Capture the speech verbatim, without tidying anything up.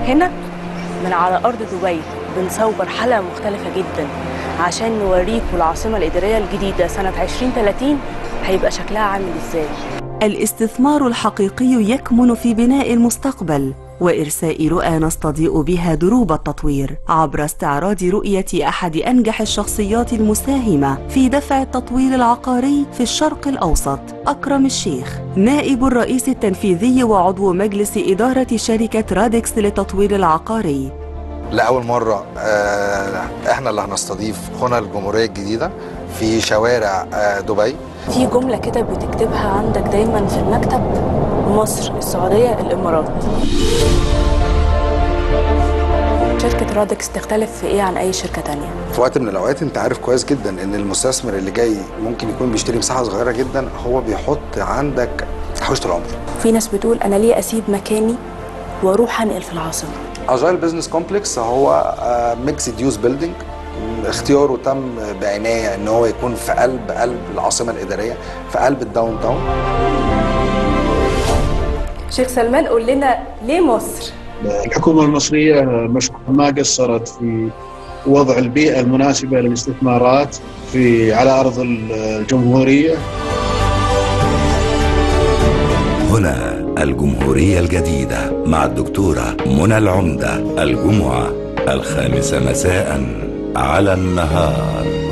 هنا من على أرض دبي بنصور حلقة مختلفة جدا عشان نوريكم العاصمة الإدارية الجديدة سنة عشرين ثلاثين هيبقى شكلها عامل إزاي. الاستثمار الحقيقي يكمن في بناء المستقبل وإرساء رؤى نستضيء بها دروب التطوير عبر استعراض رؤية أحد أنجح الشخصيات المساهمة في دفع التطوير العقاري في الشرق الأوسط، أكرم الشيخ، نائب الرئيس التنفيذي وعضو مجلس إدارة شركة رادكس للتطوير العقاري. لأول مرة احنا اللي هنستضيف هنا الجمهورية الجديدة في شوارع دبي. في جملة كده بتكتبها عندك دايما في المكتب: مصر، السعودية، الإمارات. شركة رادكس تختلف في إيه عن أي شركة تانية؟ في وقت من الأوقات أنت عارف كويس جدا إن المستثمر اللي جاي ممكن يكون بيشتري مساحة صغيرة جدا، هو بيحط عندك حوشة العمر. في ناس بتقول أنا ليه أسيب مكاني وأروح أنقل في العاصمة؟ اجايل بزنس كومبلكس هو ميكسد يوز بيلدينج، اختياره تم بعناية إن هو يكون في قلب قلب العاصمة الإدارية، في قلب الداون تاون. شيخ سلمان، قول لنا ليه مصر؟ الحكومة المصرية ما قصرت في وضع البيئة المناسبة للاستثمارات في على أرض الجمهورية. هنا الجمهورية الجديدة مع الدكتورة منى العمدة، الجمعة الخامسة مساء على النهار.